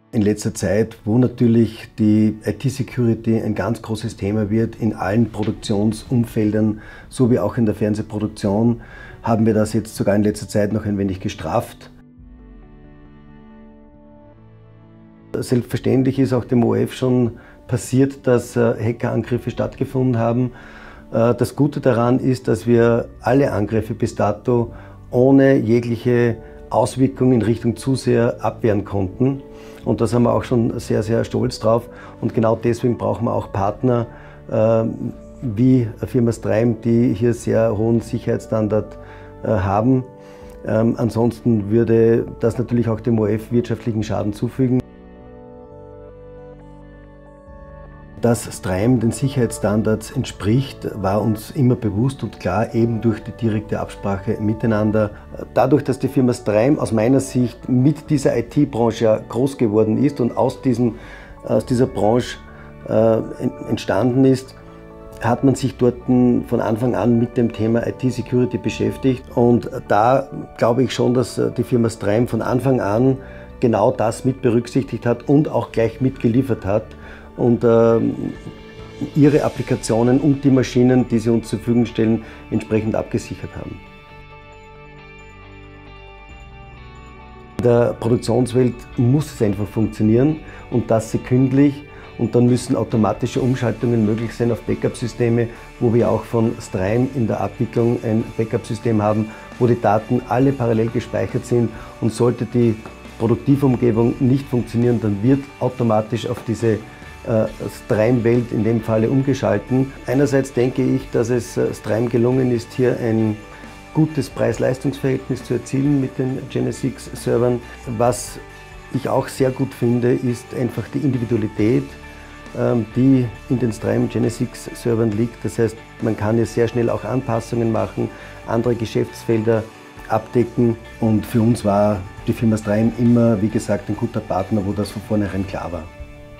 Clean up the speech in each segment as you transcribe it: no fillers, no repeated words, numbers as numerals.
In letzter Zeit, wo natürlich die IT-Security ein ganz großes Thema wird, in allen Produktionsumfeldern, so wie auch in der Fernsehproduktion, haben wir das jetzt sogar in letzter Zeit noch ein wenig gestrafft. Selbstverständlich ist auch dem ORF schon passiert, dass Hackerangriffe stattgefunden haben. Das Gute daran ist, dass wir alle Angriffe bis dato ohne jegliche Auswirkungen in Richtung Zuseher abwehren konnten. Und da sind wir auch schon sehr, sehr stolz drauf. Und genau deswegen brauchen wir auch Partner wie Firma Strime, die hier sehr hohen Sicherheitsstandard haben. Ansonsten würde das natürlich auch dem ORF wirtschaftlichen Schaden zufügen. Dass Strime den Sicherheitsstandards entspricht, war uns immer bewusst und klar, eben durch die direkte Absprache miteinander. Dadurch, dass die Firma Strime aus meiner Sicht mit dieser IT-Branche ja groß geworden ist und aus dieser Branche entstanden ist, hat man sich dort von Anfang an mit dem Thema IT-Security beschäftigt. Und da glaube ich schon, dass die Firma Strime von Anfang an genau das mit berücksichtigt hat und auch gleich mitgeliefert hat. Und ihre Applikationen und die Maschinen, die sie uns zur Verfügung stellen, entsprechend abgesichert haben. In der Produktionswelt muss es einfach funktionieren und das sekündlich. Und dann müssen automatische Umschaltungen möglich sein auf Backup-Systeme, wo wir auch von Strime in der Abwicklung ein Backup-System haben, wo die Daten alle parallel gespeichert sind. Und sollte die Produktivumgebung nicht funktionieren, dann wird automatisch auf diese Strime-Welt in dem Falle umgeschalten. Einerseits denke ich, dass es Strime gelungen ist, hier ein gutes Preis-Leistungs-Verhältnis zu erzielen mit den GeneSix-Servern. Was ich auch sehr gut finde, ist einfach die Individualität, die in den Strime GeneSix-Servern liegt. Das heißt, man kann hier sehr schnell auch Anpassungen machen, andere Geschäftsfelder abdecken. Und für uns war die Firma Strime immer, wie gesagt, ein guter Partner, wo das von vornherein klar war.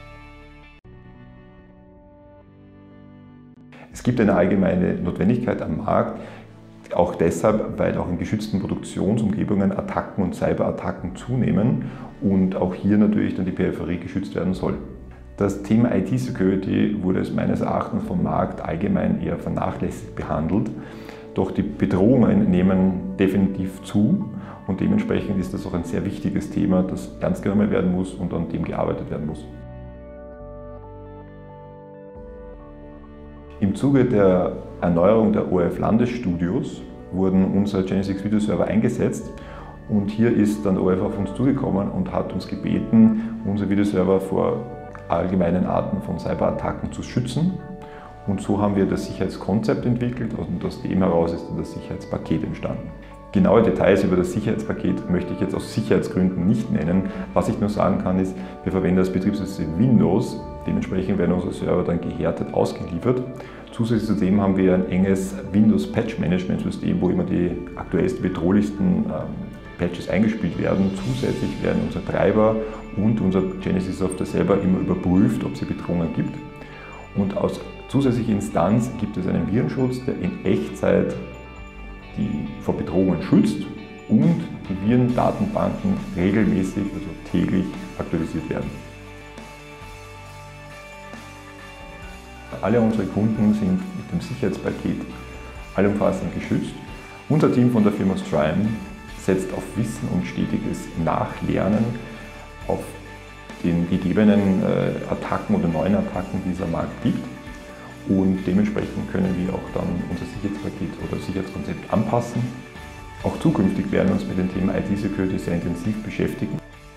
Es gibt eine allgemeine Notwendigkeit am Markt, auch deshalb, weil auch in geschützten Produktionsumgebungen Attacken und Cyberattacken zunehmen und auch hier natürlich dann die Peripherie geschützt werden soll. Das Thema IT-Security wurde meines Erachtens vom Markt allgemein eher vernachlässigt behandelt, doch die Bedrohungen nehmen definitiv zu und dementsprechend ist das auch ein sehr wichtiges Thema, das ernst genommen werden muss und an dem gearbeitet werden muss. Im Zuge der Erneuerung der ORF-Landesstudios wurden unsere GeneSix Videoserver eingesetzt und hier ist dann ORF auf uns zugekommen und hat uns gebeten, unsere Videoserver vor allgemeinen Arten von Cyberattacken zu schützen. Und so haben wir das Sicherheitskonzept entwickelt und aus dem heraus ist dann das Sicherheitspaket entstanden. Genaue Details über das Sicherheitspaket möchte ich jetzt aus Sicherheitsgründen nicht nennen. Was ich nur sagen kann ist, wir verwenden das Betriebssystem Windows. Dementsprechend werden unsere Server dann gehärtet ausgeliefert. Zusätzlich zu dem haben wir ein enges Windows-Patch-Management-System, wo immer die aktuellsten, bedrohlichsten Patches eingespielt werden. Zusätzlich werden unsere Treiber und unser GeneSix Software selber immer überprüft, ob es Bedrohungen gibt. Und als zusätzliche Instanz gibt es einen Virenschutz, der in Echtzeit die vor Bedrohungen schützt und die Virendatenbanken regelmäßig, also täglich aktualisiert werden. Alle unsere Kunden sind mit dem Sicherheitspaket allumfassend geschützt. Unser Team von der Firma Strime setzt auf Wissen und stetiges Nachlernen, auf den gegebenen Attacken oder neuen Attacken, die es am Markt gibt. Und dementsprechend können wir auch dann unser Sicherheitspaket oder Sicherheitskonzept anpassen. Auch zukünftig werden wir uns mit dem Thema IT-Security sehr intensiv beschäftigen.